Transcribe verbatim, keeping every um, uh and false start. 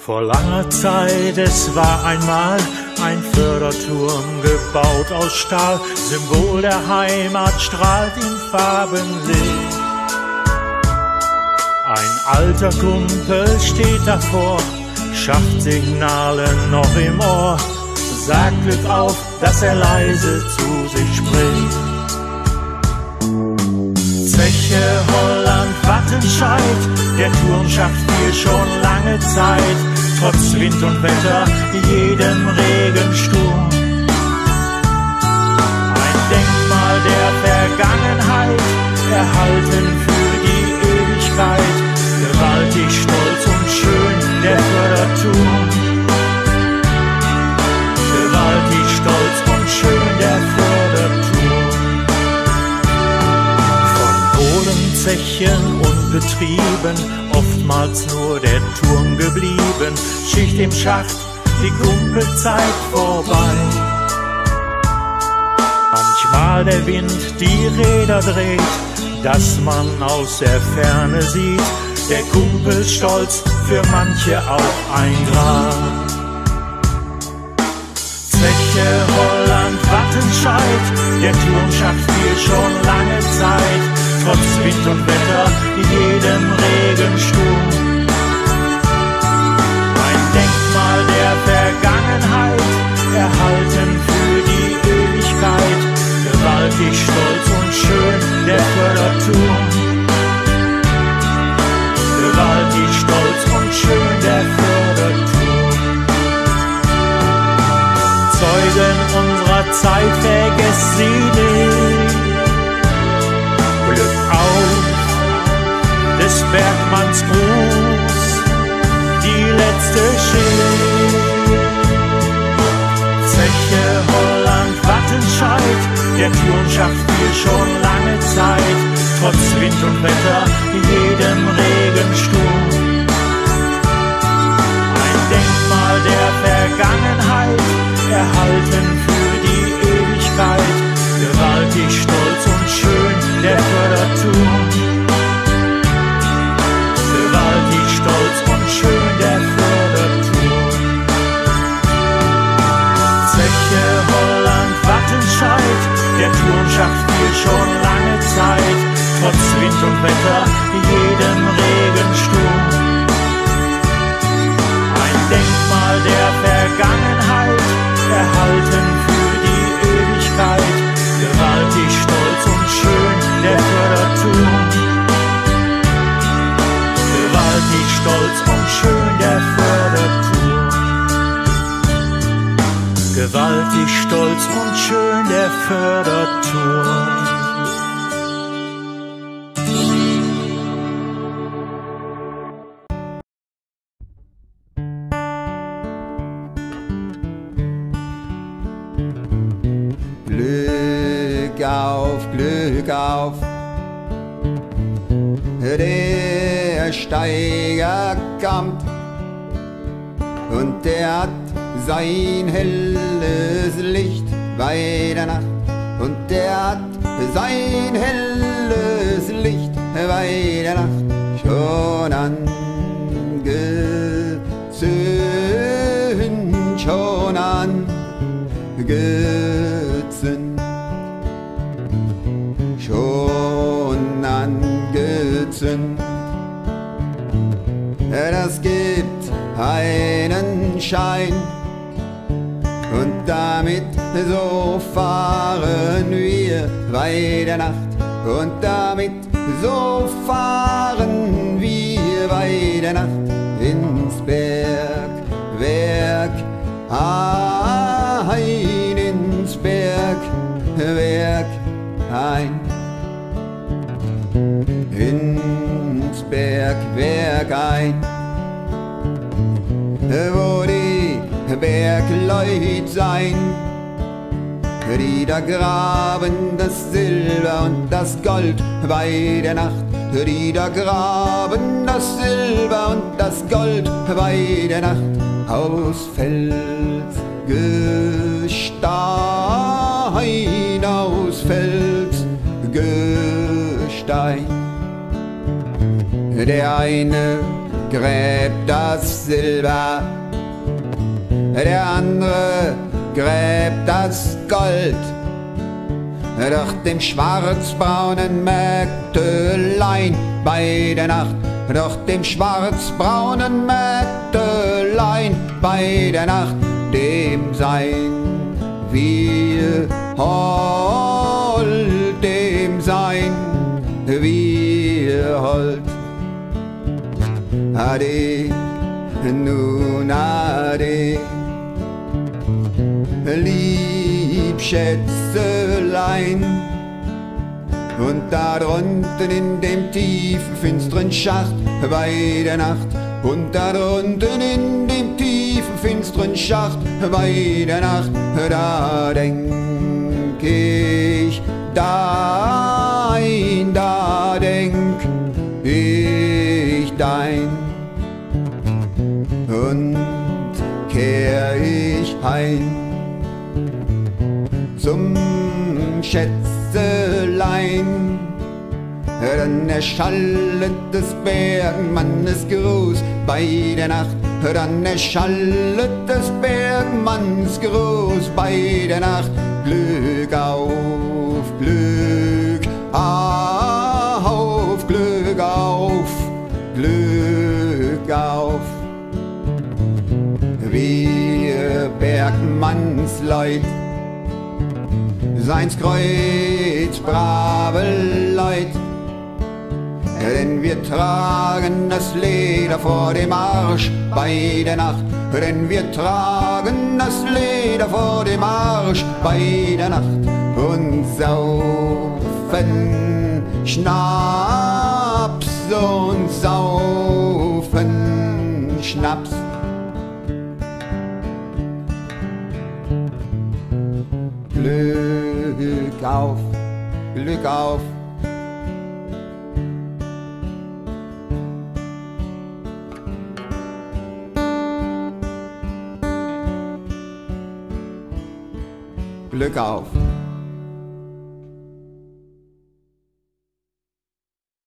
Vor langer Zeit, es war einmal ein Förderturm gebaut aus Stahl, Symbol der Heimat strahlt in Farbenlicht. Ein alter Kumpel steht davor, Schachtsignale noch im Ohr, sagt Glück auf, dass er leise zu sich spricht. Zeche, Holland, Wattenscheid, der Turm schafft hier schon lange Zeit, trotz Wind und Wetter, jedem Regensturm. Ein Denkmal der Vergangenheit, erhalten für die Ewigkeit, gewaltig, stolz und schön, der Förderturm. Gewaltig, stolz und schön, der Förderturm. Zechen und Betrieben, oftmals nur der Turm geblieben, Schicht im Schacht, die Kumpelzeit vorbei. Manchmal der Wind die Räder dreht, dass man aus der Ferne sieht, der Kumpelstolz für manche auch ein Grab. Zeche, Holland, Wattenscheid, der Turm schafft hier schon lange Zeit, trotz Wind und Wetter, jedem Regensturm. Ein Denkmal der Vergangenheit, erhalten für die Ewigkeit, gewaltig, stolz und schön, der Förderturm. Gewaltig, stolz und schön, der Förderturm. Zeugen unserer Zeit, vergesst sie nicht. Glück auf des Bergmanns Gruß, die letzte Schicht. Zeche, Holland, Wattenscheid, der Turm schafft hier schon lange Zeit, trotz Wind und Wetter, jedem Regensturm. Ein Denkmal der Vergangenheit, erhalten für die Ewigkeit, gewaltig, stolz und schön, der Förderturm. Gewaltig, stolz und schön, der Förderturm. Zeche, Holland, Wattenscheid, der Turm schafft hier schon lange Zeit, trotz Wind und Wetter, jedem Regensturm. Ein Denkmal der Vergangenheit, erhalten für die Ewigkeit, gewaltig, stolz und schön, der Förderturm. Gewaltig, stolz und schön, der Förderturm. Gewaltig, stolz und schön, der Förderturm. Glück auf, Glück auf, der Steiger kommt und der hat sein helles Licht bei der Nacht und der hat sein helles Licht bei der Nacht schon angezündet, schon angezündet. Schon angezündet. Das gibt einen Schein und damit so fahren wir bei der Nacht und damit so fahren wir bei der Nacht ins Bergwerk ein, ins Bergwerk ein. Ins Bergwerk ein, wo die Bergleut sein, die da graben das Silber und das Gold bei der Nacht, die da graben das Silber und das Gold bei der Nacht aus Felsgestein, aus Felsgestein. Der eine gräbt das Silber, der andere gräbt das Gold. Doch dem schwarzbraunen Mägdelein bei der Nacht, doch dem schwarzbraunen Mägdelein bei der Nacht, dem sein wir hold, dem sein wir hold. Ade, nun ade, lieb Schätzelein, und da drunten in dem tiefen, finsteren Schacht bei der Nacht, und da drunten in dem tiefen, finsteren Schacht bei der Nacht, da denk ich dein, da denk ich dein, und kehr ich heim zum Schätzelein. Dann erschallet des Bergmannes Gruß bei der Nacht, dann erschallet des Bergmanns Gruß bei der Nacht. Glück auf, Glück auf, Glück auf, Glück auf. Wir Bergmannsleut, seins Kreuz, brave Leut, denn wir tragen das Leder vor dem Arsch bei der Nacht, denn wir tragen das Leder vor dem Arsch bei der Nacht und saufen Schnaps und saufen Schnaps. Glück auf, Glück auf. Glück auf.